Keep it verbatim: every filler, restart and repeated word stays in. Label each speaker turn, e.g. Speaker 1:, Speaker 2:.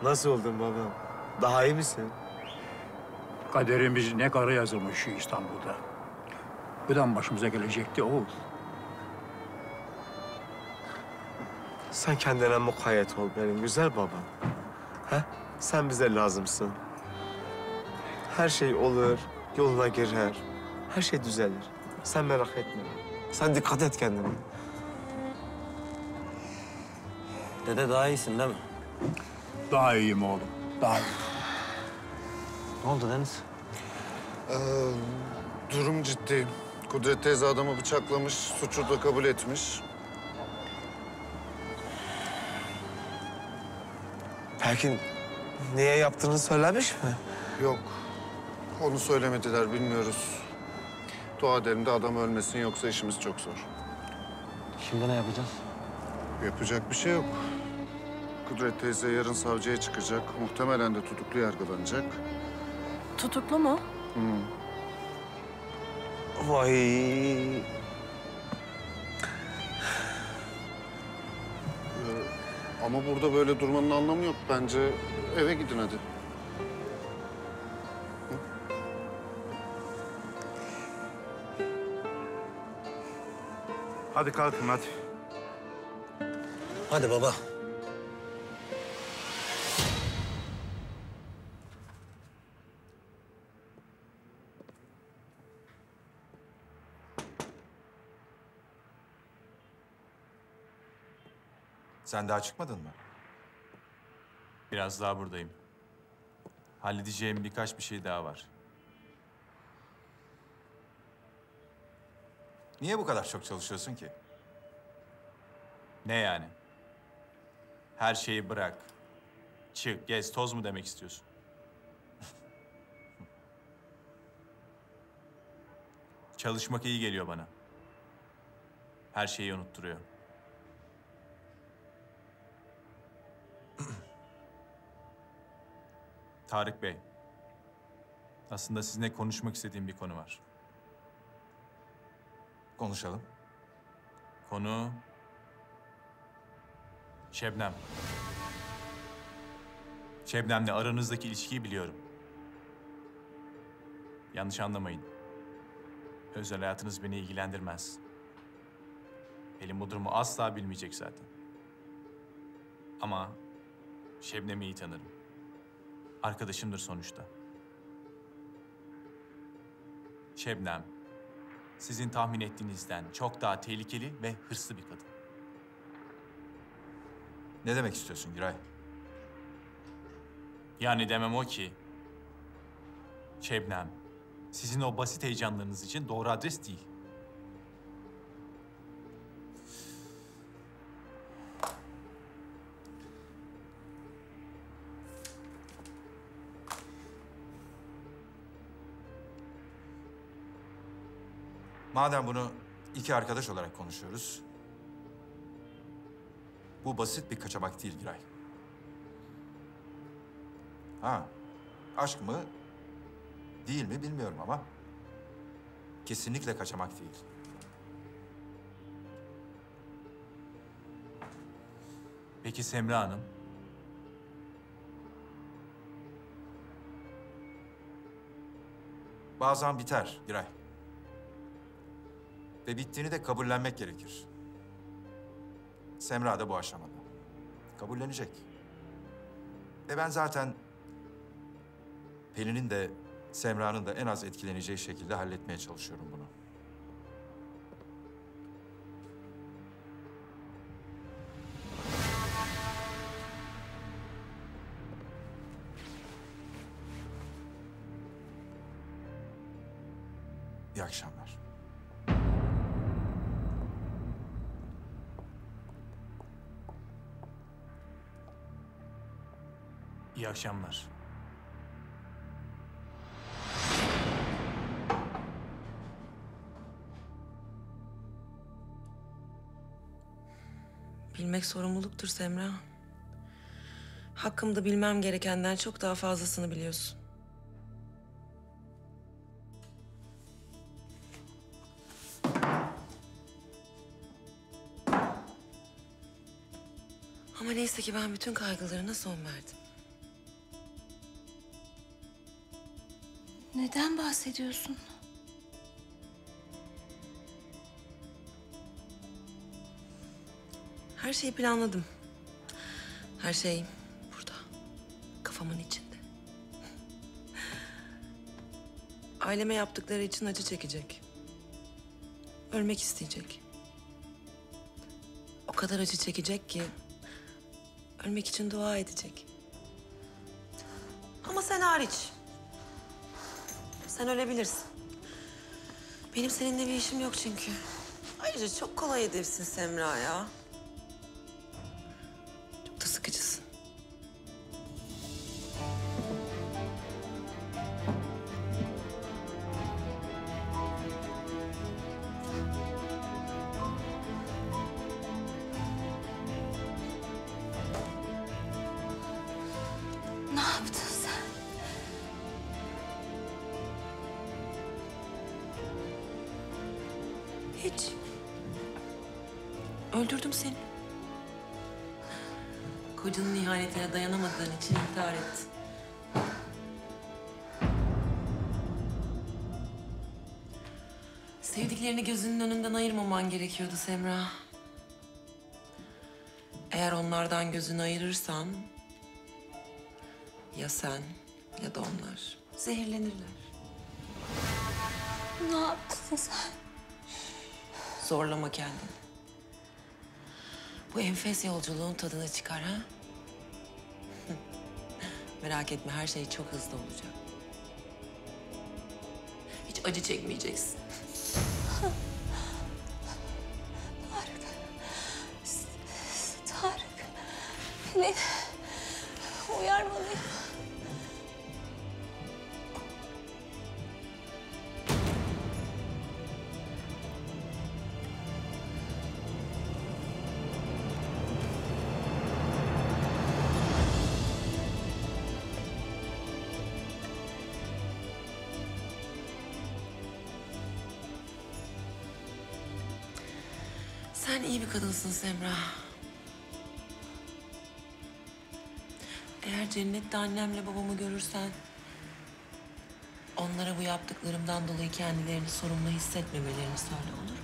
Speaker 1: Nasıl oldun babam? Daha iyi misin?
Speaker 2: Kaderimiz ne kara yazılmış şu İstanbul'da. Buradan başımıza gelecekti oğul.
Speaker 1: Sen kendine mukayyet ol benim güzel babam. He? Sen bize lazımsın. Her şey olur, yoluna girer. Her şey düzelir. Sen merak etme. Sen dikkat et kendine.
Speaker 3: Dede daha iyisin değil mi?
Speaker 2: Daha iyiyim oğlum, daha iyi.
Speaker 3: Ne oldu Deniz?
Speaker 4: Ee, durum ciddi. Kudret teyze adamı bıçaklamış, suçu da kabul etmiş.
Speaker 1: Peki niye yaptığını söylemiş mi?
Speaker 4: Yok, onu söylemediler, bilmiyoruz. Dua edelim de adam ölmesin, yoksa işimiz çok zor.
Speaker 3: Şimdi ne yapacağız?
Speaker 4: Yapacak bir şey yok. Kudret teyze yarın savcıya çıkacak. Muhtemelen de tutuklu yargılanacak.
Speaker 5: Tutuklu mu?
Speaker 4: Hı.
Speaker 1: Vay.
Speaker 4: Ee, ama burada böyle durmanın anlamı yok. Bence eve gidin hadi.
Speaker 6: Hadi kalkın hadi.
Speaker 3: Hadi baba.
Speaker 6: Sen daha çıkmadın mı?
Speaker 7: Biraz daha buradayım. Halledeceğim birkaç bir şey daha var.
Speaker 6: Niye bu kadar çok çalışıyorsun ki?
Speaker 7: Ne yani? Her şeyi bırak. Çık, gez, toz mu demek istiyorsun? Çalışmak iyi geliyor bana. Her şeyi unutturuyor. Tarık Bey, aslında sizinle konuşmak istediğim bir konu var.
Speaker 6: Konuşalım.
Speaker 7: Konu... Şebnem. Şebnem'le aranızdaki ilişkiyi biliyorum. Yanlış anlamayın. Özel hayatınız beni ilgilendirmez. Pelin bu durumu asla bilmeyecek zaten. Ama Şebnem'i iyi tanırım. Arkadaşımdır sonuçta. Şebnem, sizin tahmin ettiğinizden çok daha tehlikeli ve hırslı bir kadın.
Speaker 6: Ne demek istiyorsun Giray?
Speaker 7: Yani demem o ki, Şebnem, sizin o basit heyecanlarınız için doğru adres değil.
Speaker 6: Madem bunu iki arkadaş olarak konuşuyoruz, bu basit bir kaçamak değil Giray. Ha, aşk mı, değil mi bilmiyorum ama kesinlikle kaçamak değil.
Speaker 7: Peki Semra Hanım?
Speaker 6: Bazen biter Giray. Ve bittiğini de kabullenmek gerekir. Semra da bu aşamada. Kabullenecek. Ve ben zaten Pelin'in de Semra'nın da en az etkileneceği şekilde halletmeye çalışıyorum bunu. İyi akşamlar.
Speaker 7: İyi akşamlar.
Speaker 5: Bilmek sorumluluktur Semra. Hakkımda bilmem gerekenden çok daha fazlasını biliyorsun. Ama neyse ki ben bütün kaygılarına son verdim.
Speaker 8: Neden bahsediyorsun?
Speaker 5: Her şeyi planladım. Her şey burada. Kafamın içinde. Aileme yaptıkları için acı çekecek. Ölmek isteyecek. O kadar acı çekecek ki ölmek için dua edecek. Ama sen hariç. Sen ölebilirsin. Benim seninle bir işim yok çünkü. Ayrıca çok kolay hedefsin Semra ya. Çok da sıkıcısın.
Speaker 8: Ne yaptın sen?
Speaker 5: Hiç. Öldürdüm seni. Kocanın ihanetine dayanamadığın için intihar ettin. Sevdiklerini gözünün önünden ayırmaman gerekiyordu Semra. Eğer onlardan gözünü ayırırsan... ya sen ya da onlar zehirlenirler.
Speaker 8: Ne yaptın sen?
Speaker 5: Zorlama kendini. Bu enfes yolculuğun tadını çıkar ha? Merak etme, her şey çok hızlı olacak. Hiç acı çekmeyeceksin.
Speaker 8: Tarık. S- Tarık. Pelin. Uyarmalıyım.
Speaker 5: Sen iyi bir kadınsın Semra. Eğer cennette annemle babamı görürsen... onlara bu yaptıklarımdan dolayı kendilerini sorumlu hissetmemelerini söyle, olur mu?